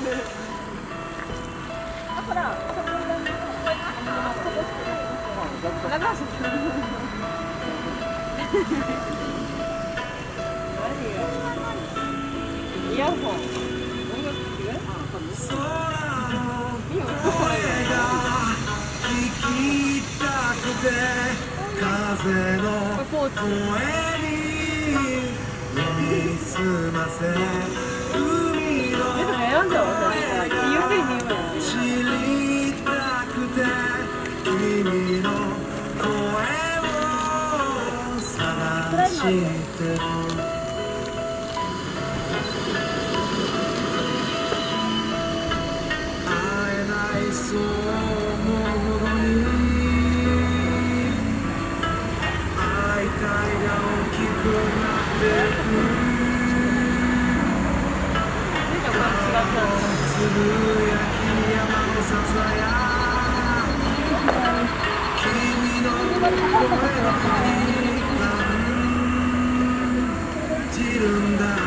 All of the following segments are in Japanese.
から、イヤホン。音楽聴く？風の声に耳すませ海の知りたくて君の声を探してる会えないそう思うほどに愛が大きくなってくつぶやき山のささや君の声のに感じるんだ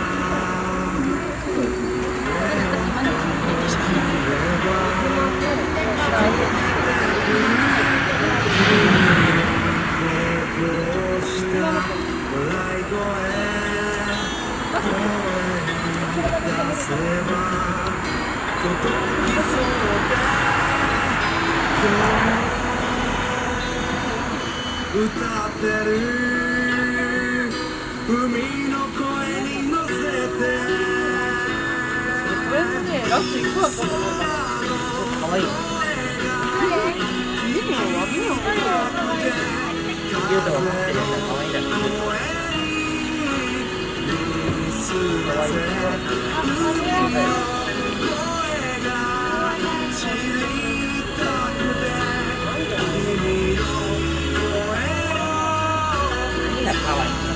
歌ってる海の声に乗せてこれでね、ラストいくわと思ったかわいいいいよ、わびよユートが持ってるやつはかわいいだけどかわいいかわいい。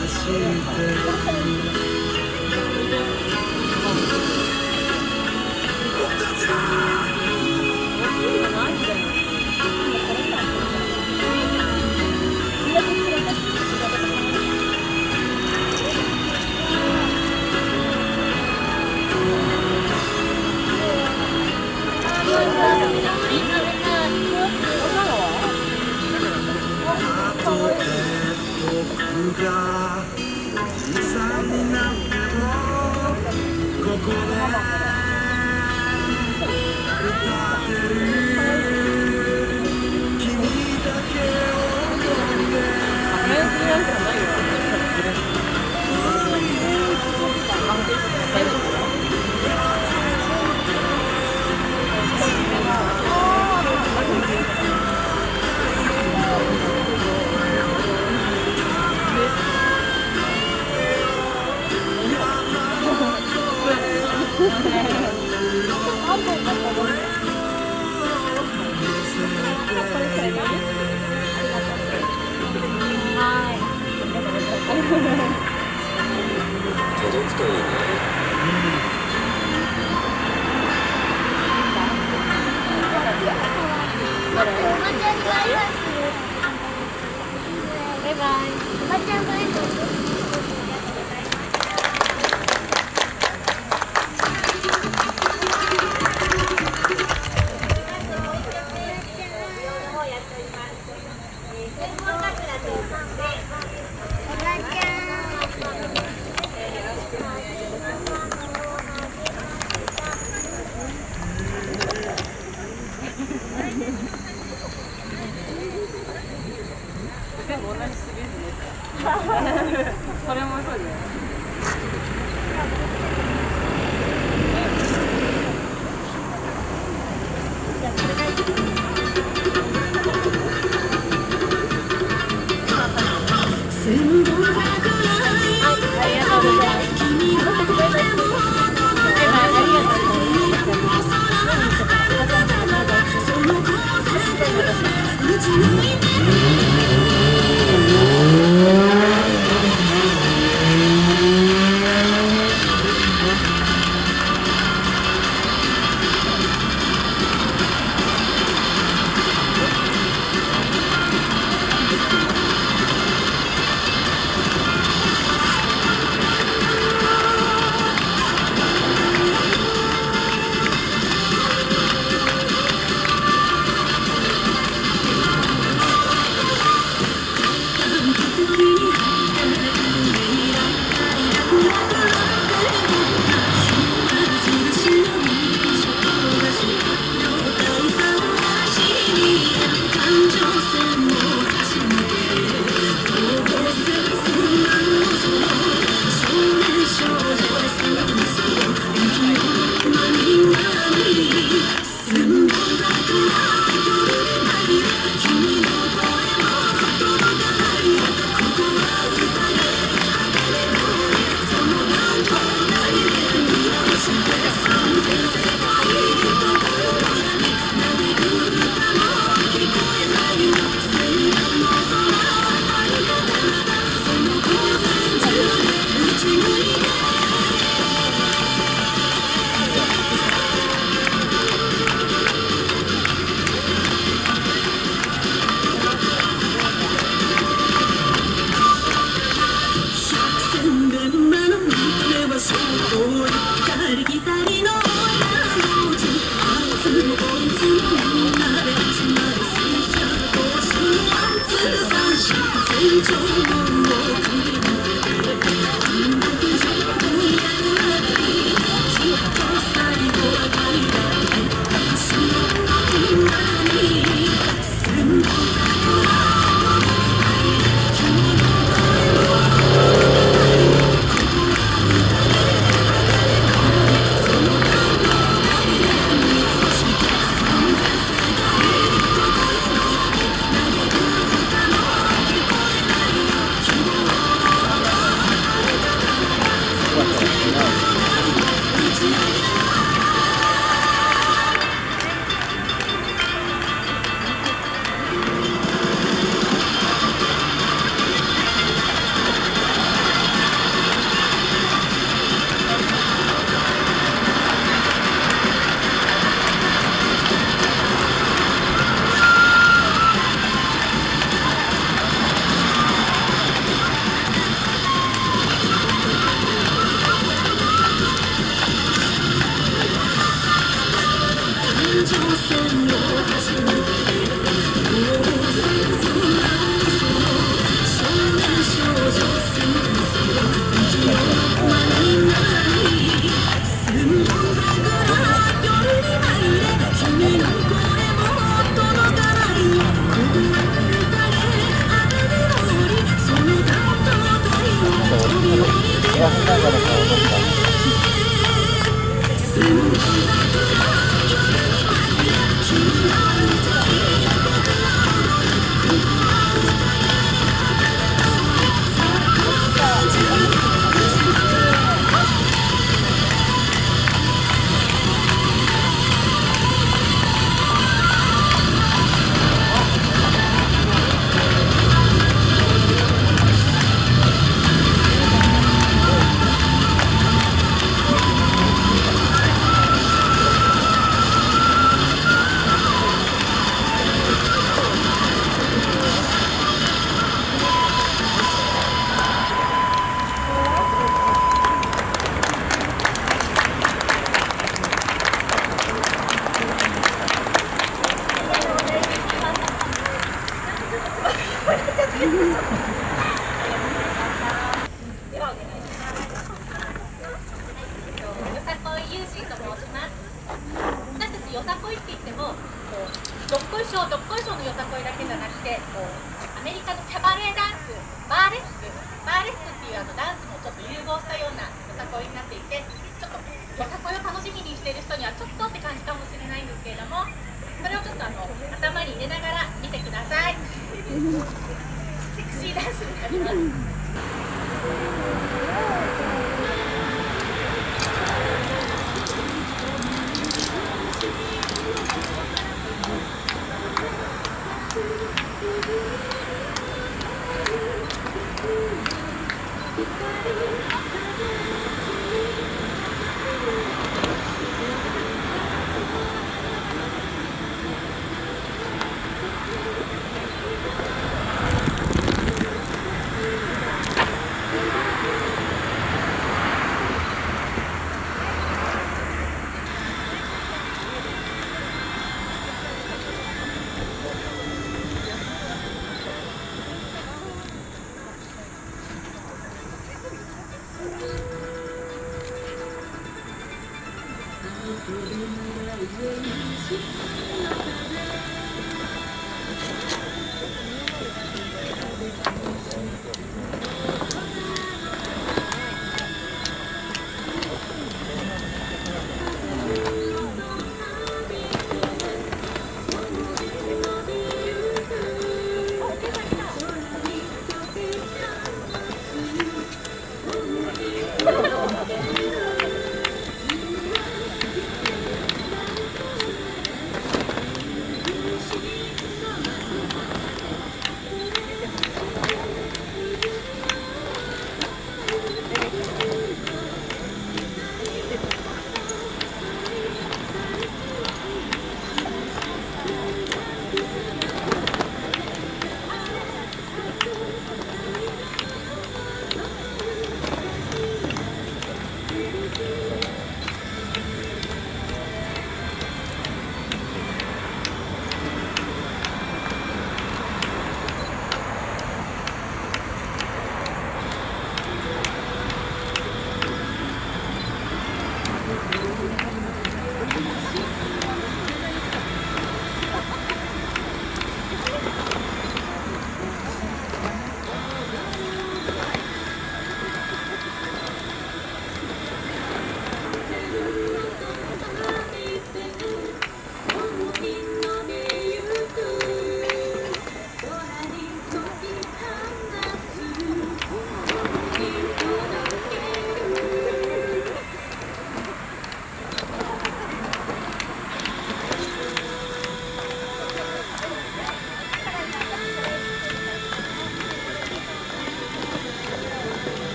僕がおじさんになってもここで歌ってる君だけを思って届くといいね。 バイバイ。おばちゃんバイバイ。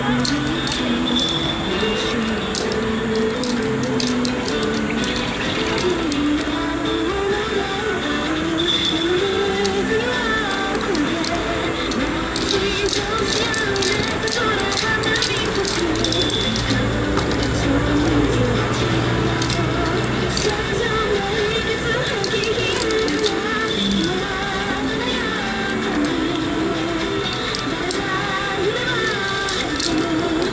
「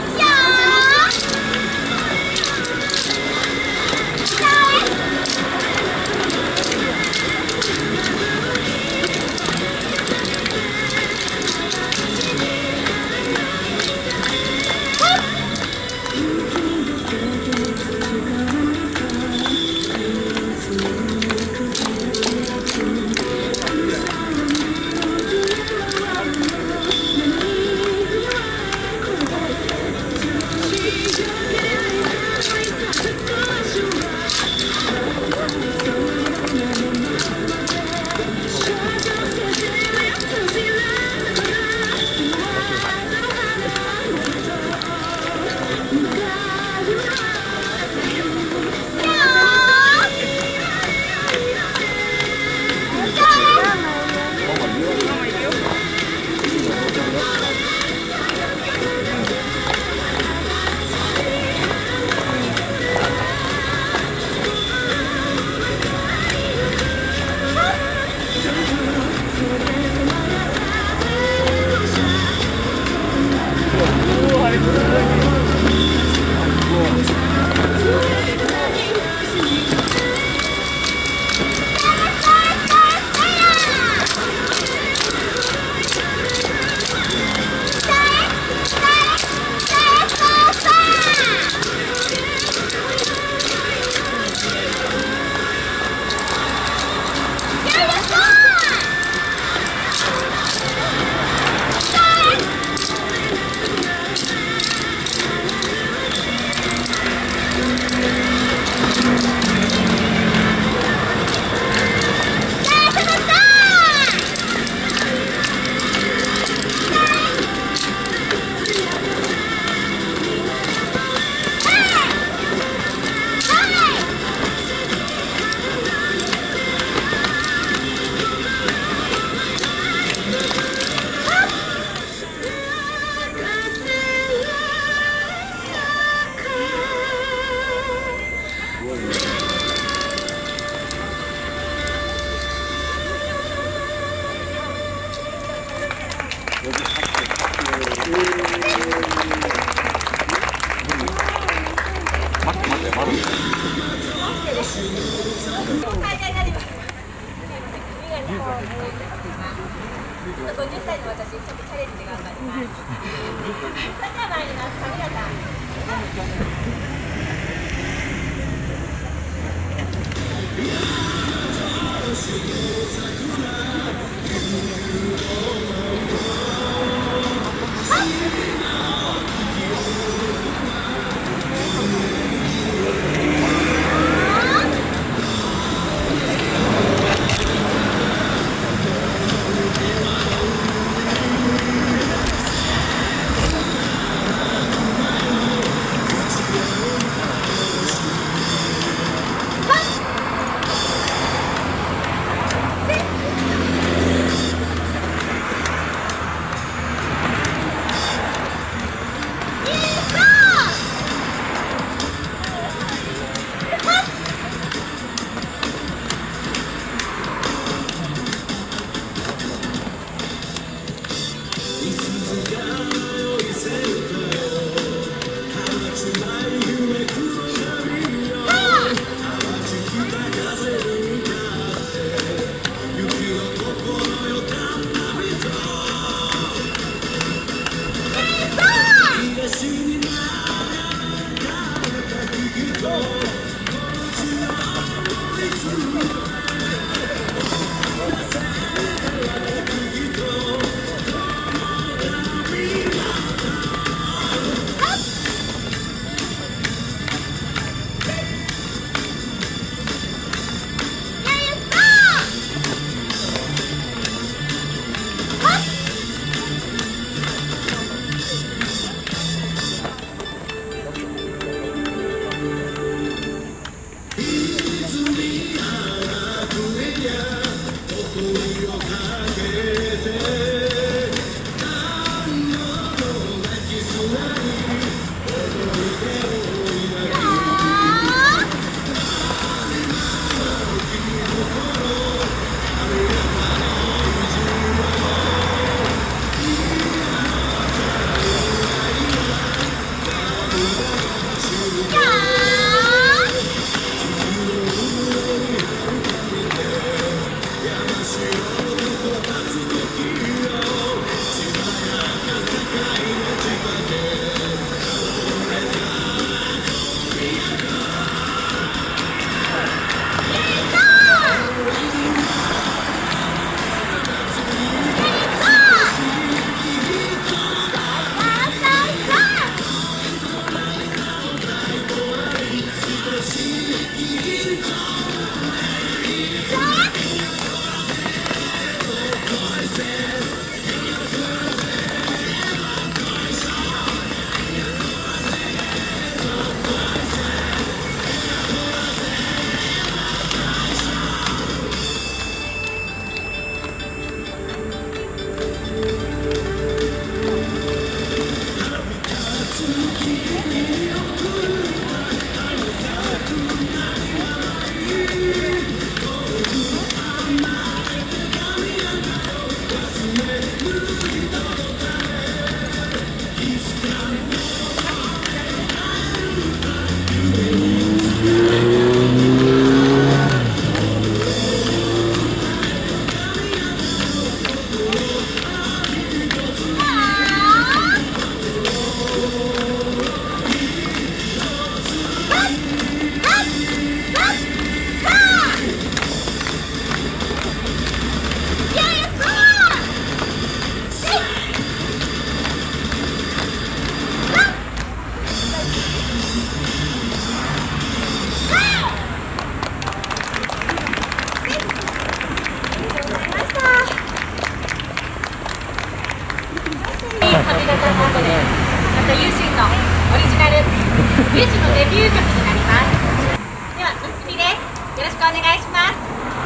リュウジのデビュー曲になります。では、のすみです。よろしくお願いします。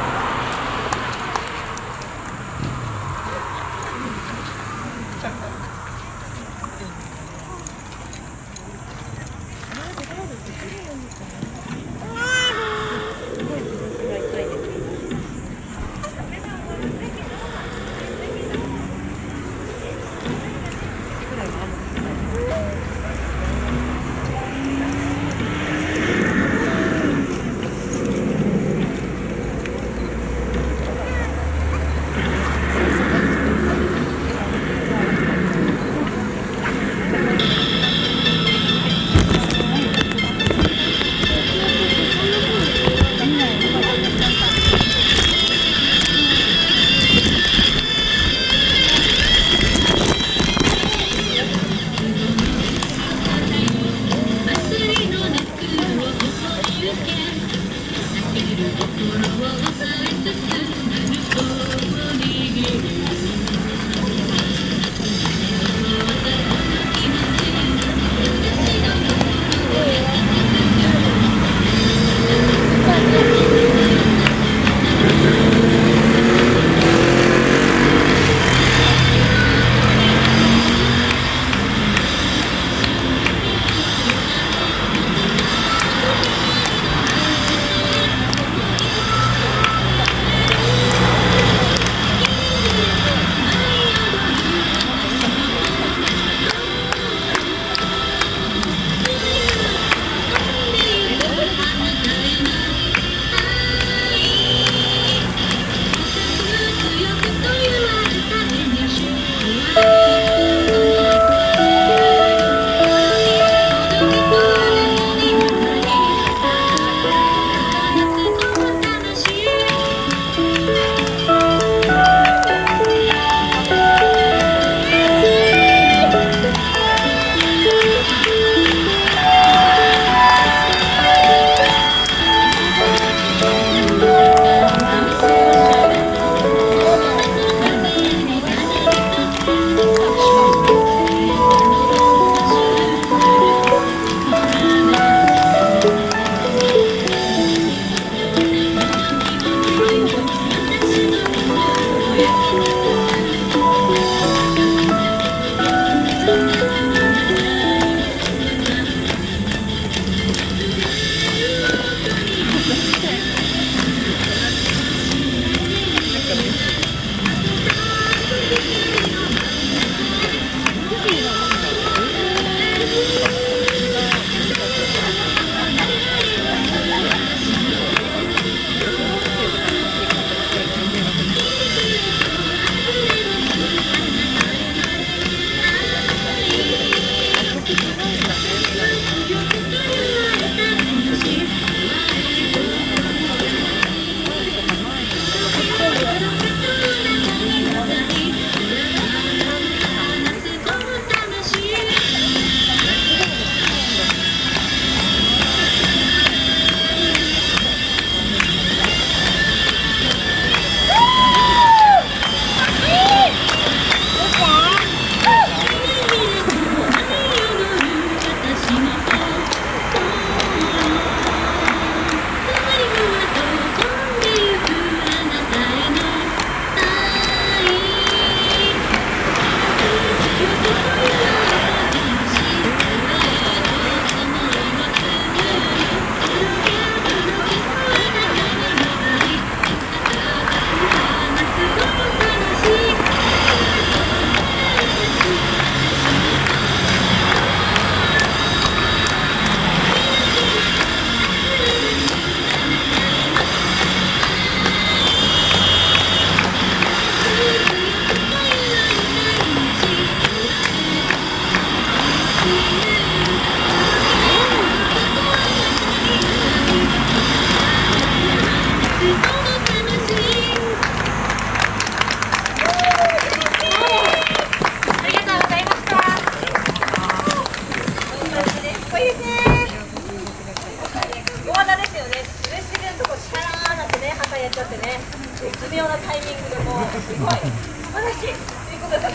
絶妙なタイミングでもうすごい素晴らしいということだった。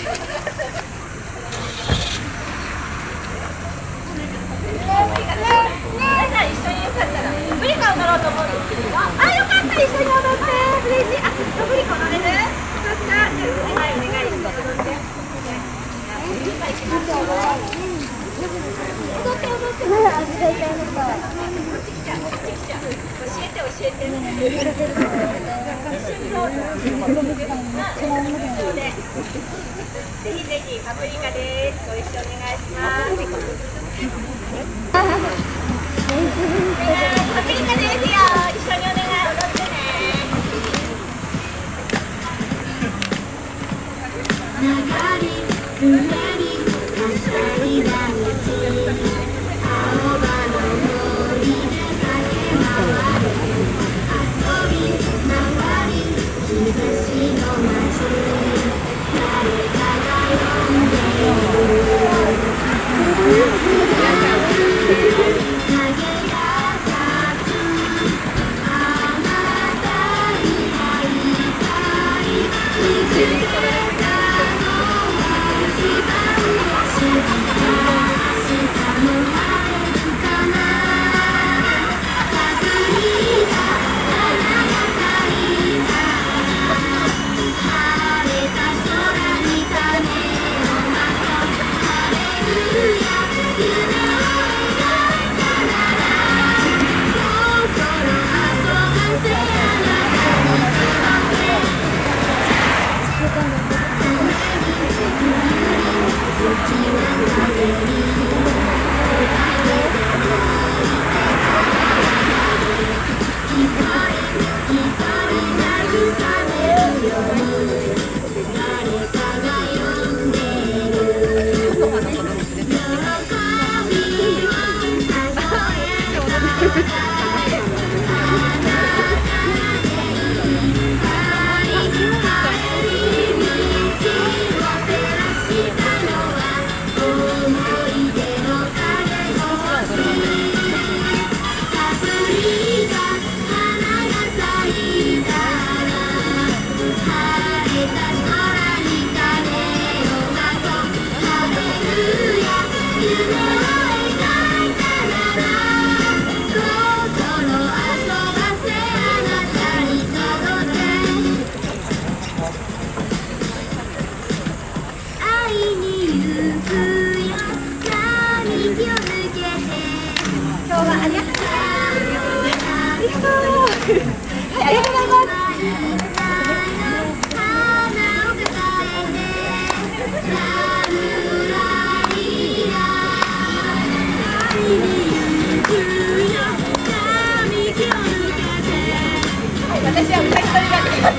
ぜひぜひパプリカです。ご一緒お願いします。パプリカですよ。一緒にお願い、踊ってね。流れふれりはしゃいだ道、青葉の森で駆け回る、遊び回り日差しの街、誰かが呼んでいる。影が立つあなたに会いたい。見つけたのは一番星だ。明日も晴れるかな。パプリカ花が咲いた。晴れた空に種をまとう。ハレルヤ夢を描いたなら、心遊ばせあなたに届け。月は陰り一人一人慰めるよ。誰かが呼んでる。喜びは数えたらあなたでいっぱい。帰り道を照らしたのは思い出の影の星。パプリカ花が咲いたら晴れた空に種をまとう。ハレルヤ夢を描いたなら、心遊ばせあなたに届け。会いに行くよ並木を抜けて。今日はありがとうございます。ありがとうございます。花を抱えてラルラリラ。会いに行くよ並木を抜けて。私は歌い取りができます。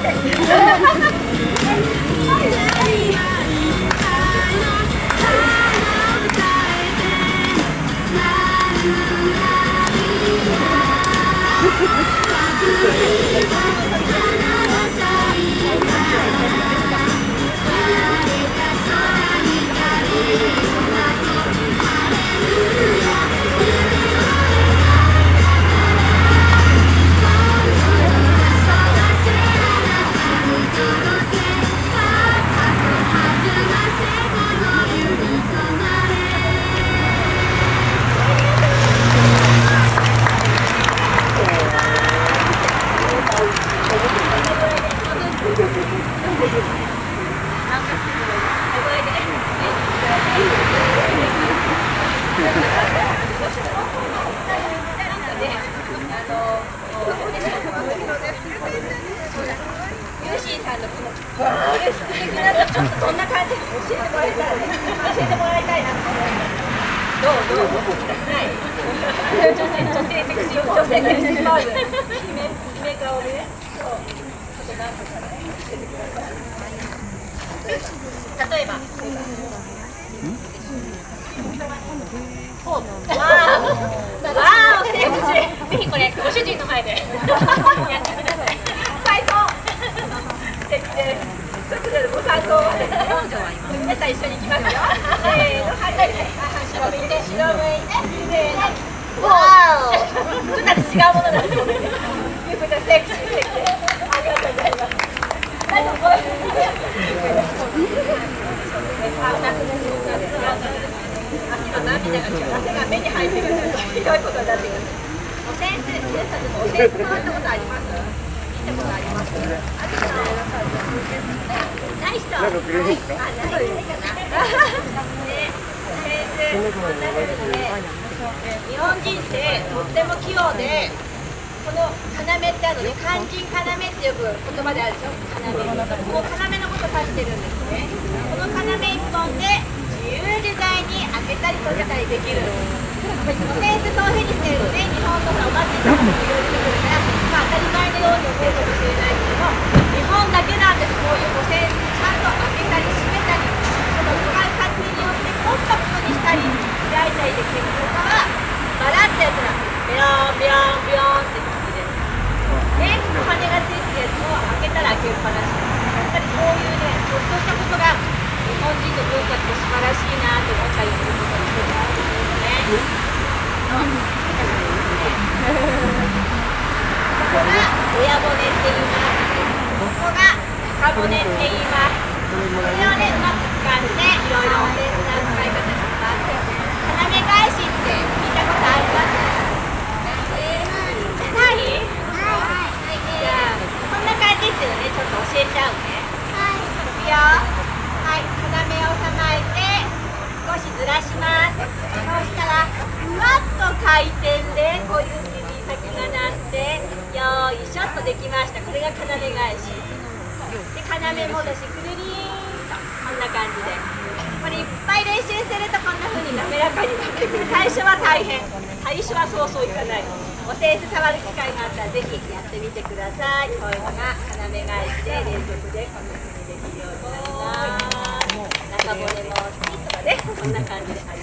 ユーシーさんのこの素敵なちょっとどんな感じで教えてもらいたい。教えてもらいたいなと思います。どうない。女性セクシーパーズ。姫顔でね。そう。ちょっとなんとかね。教えてください。例えば。わーセクシー。ぜひこれご主人の前でやってください。最高。素敵です。ご参考。皆さん一緒に行きますよ。せーの、はい、後ろ向いて、後ろ向いて、せーの。わー。ちょっと違うものなんですけどね。ゆうこちゃんセクシー。ありがとうございます。涙が汗が目に入ってくるひどいことになってくる。おセンス、皆さんでもおセンス変わったことあります？見たことあります？ない人？ないかな。センス、こんな風にね。 日本人ってとっても器用で、この要ってあるのね、肝心要って呼ぶ言葉であるでしょ。要、この要のことを指してるんですね。この要一本で自由自在に開けたり閉じたりできる。センスそういうふうにしてるのね。日本とかお祭りとかもいろいろ出てくるから、まあ、当たり前のように思うかもしれないけども、日本だけなんです。こういうセンスちゃんと開けたり閉めたり、その使い勝手によってコンパクトにしたり開いたりできるとかは、バラってやったらビヨンビヨンビヨンって感じですね。羽がついてるやつを開けたら開けっぱなし。やっぱりこういうね、ちょっとしたことが日本人の文化って素晴らしいなと思ったりすることが一つあるんですよね。ここが親骨って言います。ここが中骨って言います。これをね、うまく使っていろいろセンスな使い方があって、要返しって聞いたことあります？ない？じゃあ、こんな感じですよね。ちょっと教えちゃうね。いくよ。はい、要を収まえて少しずらします。そうしたらふわっと回転でこういう指先がなってよいしょっとできました。これが要返しで、要戻しくるりーんとこんな感じで、これいっぱい練習するとこんな風に滑らかになってくる。最初は大変、最初はそうそういかない。おセンス触る機会があったらぜひやってみてください。こういうのが要返しで連続でこんな風にできるようになります。中骨も好きとかね、こんな感じで。